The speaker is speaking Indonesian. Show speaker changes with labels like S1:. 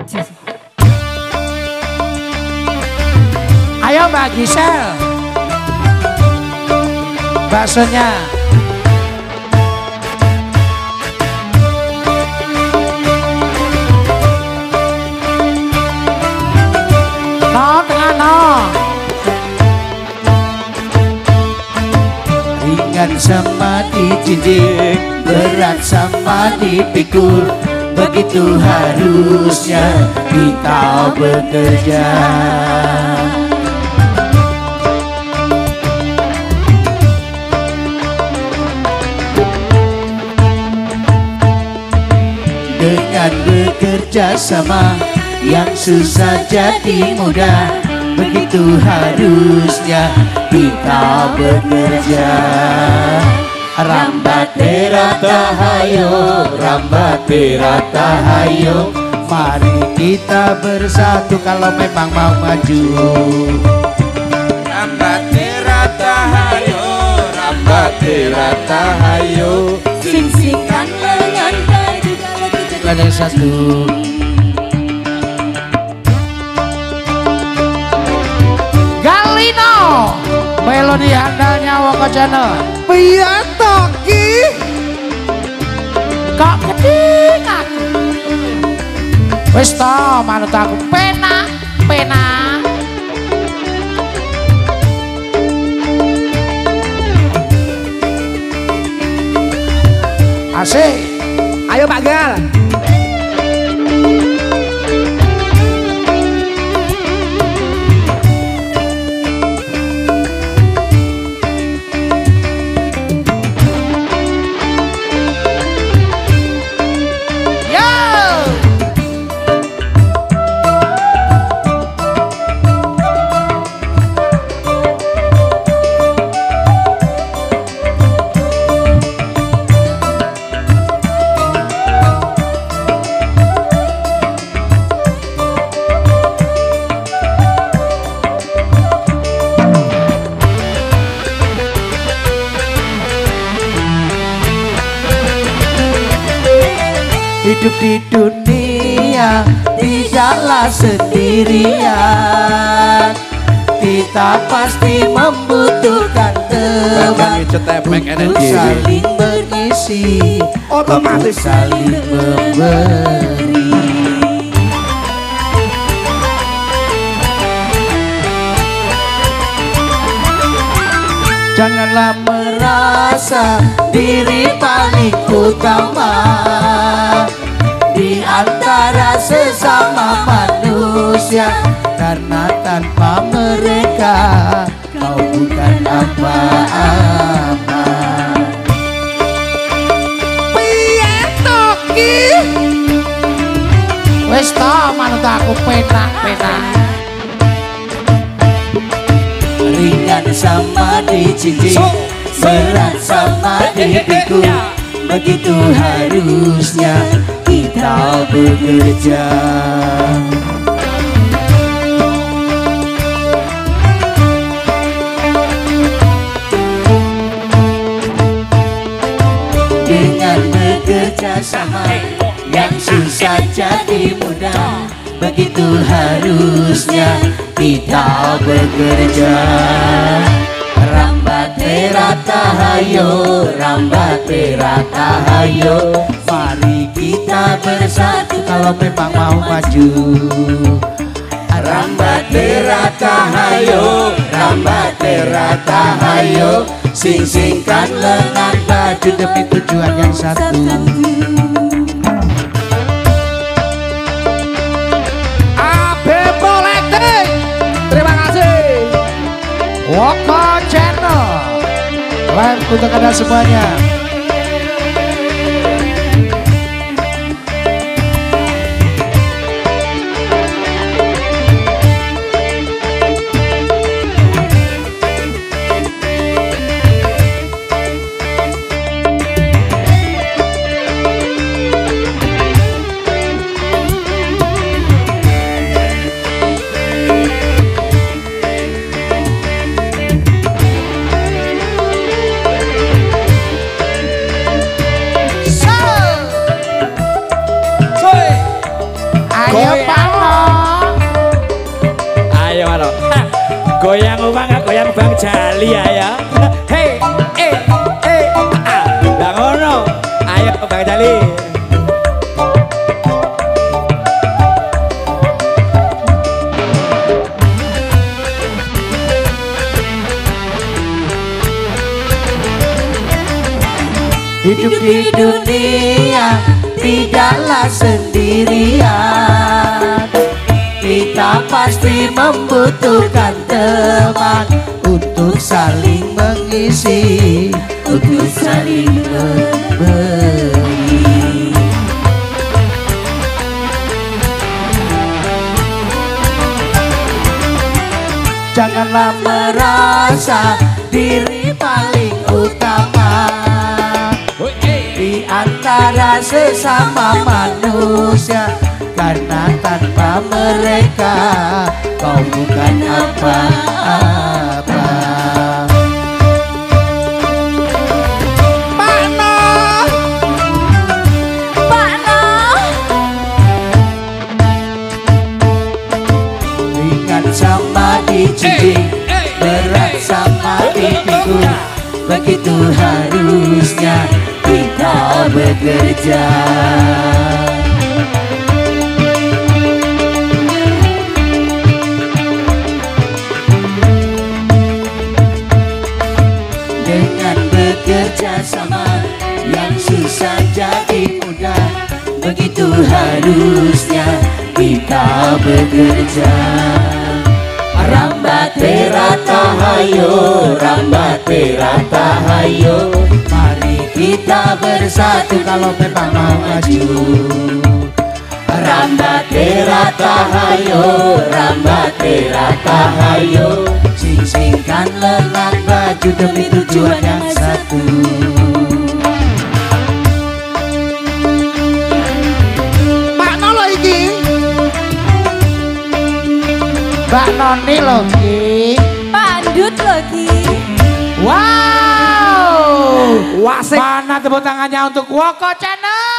S1: Ayo Mbak Gisel, baksonya. No, tengah no. Ringan sama dijinjing, berat sama dipikul. Begitu harusnya kita bekerja. Dengan bekerja sama, yang susah jadi mudah. Begitu harusnya kita bekerja. Rambate rata hayo, rambate rata hayo. Mari kita bersatu kalau memang mau maju.
S2: Rambate rata hayo, rambate rata hayo.
S3: Sing-singkan lengan baju kalau kita
S1: Ada satu. Galino, melodi handalnya Woko Channel.
S4: Piatoki
S1: Kok keding aku. Wis to manut aku penak, penak. Asik.
S4: ayo Pak Gal.
S1: Hidup di dunia tidaklah sendirian. Kita pasti membutuhkan teman untuk saling mengisi,
S4: Otomatis.
S1: saling memberi. Janganlah merasa diri paling utama di antara sesama manusia, karena tanpa mereka kau bukan apa-apa.
S4: Piatoki
S1: Wes to manut aku penak-penak. Ringan sama dijinjing, berat sama dipikul. Begitu harusnya kita bekerja. Dengan bekerja sama, yang susah jadi mudah. Begitu harusnya kita bekerja. Rambate rata hayo, rambate rata hayo. Mari kita bersatu kalau memang mau maju. Rambate rata hayo, rambate rata hayo. Sing-singkan lengan baju demi tujuan yang satu.
S4: terima kasih.
S1: Woko Channel live untuk Anda semuanya. Pak Nom.
S2: Ayo Mano. Goyang umang goyang Bang Jali ayo. Hei, Bang Ono. Ayo Bang Jali.
S1: Hidup di dunia tidaklah sendirian. Kita pasti membutuhkan teman untuk saling mengisi, untuk saling memberi. Janganlah merasa diri paling utama di antara sesama manusia, karena tanpa mereka kau bukan apa-apa.
S3: Pak Noh.
S1: Ringan sama dijunjung, berat sama dipikul, begitu harusnya kita bekerja. Dengan bekerja sama yang susah jadi mudah, begitu harusnya kita bekerja. Rambate rata hayo, rambate rata hayo, mari kita bersatu kalau memang mau maju. Rambate rata hayo, rambate rata hayo, sing-singkan lengan baju demi tujuan yang satu. Pak Nolo iki, Mbak Noni lho iki.
S3: Pandut lagi.
S1: Wow,
S4: Wasik.
S1: mana tepuk tangannya untuk Woko Channel.